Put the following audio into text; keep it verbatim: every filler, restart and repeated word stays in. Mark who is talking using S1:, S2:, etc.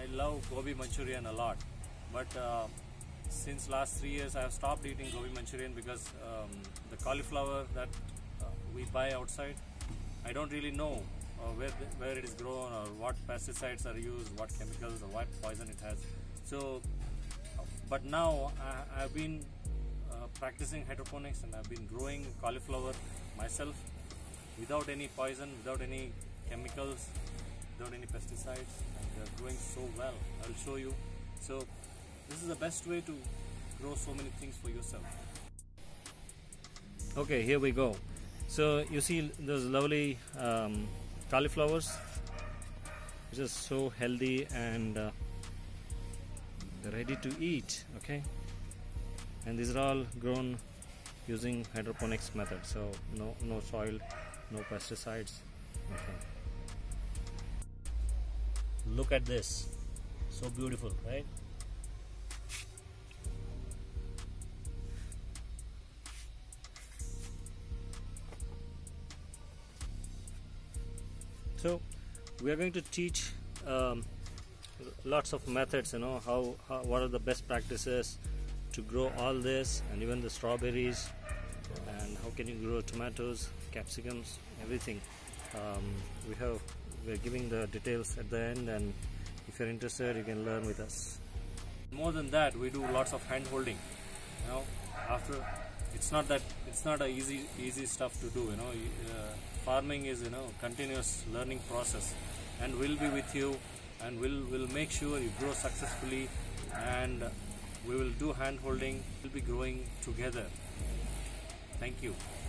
S1: love gobi Manchurian a lot, but uh, since last three years I have stopped eating gobi Manchurian because um, the cauliflower that uh, we buy outside, I don't really know uh, where the, where it is grown or what pesticides are used, what chemicals or what poison it has. So, uh, but now I, I've been uh, practicing hydroponics and I've been growing cauliflower myself without any poison, without any chemicals, without any pesticides, and they're growing so well. I'll show you. So this is the best way to grow so many things for yourself. Okay, here we go. So you see those lovely um, cauliflowers, which is so healthy and uh, they're ready to eat. Okay, and these are all grown using hydroponics method. So no no soil, no pesticides. Okay. Look at this, so beautiful, right? So we are going to teach um, lots of methods, you know, how, how what are the best practices to grow all this, and even the strawberries, and how can you grow tomatoes, capsicums, everything. Um, we have we're giving the details at the end, and if you're interested you can learn with us. More than that, we do lots of hand holding, you know. After, it's not that it's not a easy easy stuff to do, you know. Uh, farming is, you know, continuous learning process, and we'll be with you, and we'll will make sure you grow successfully, and we will do hand holding. We'll be growing together. Thank you.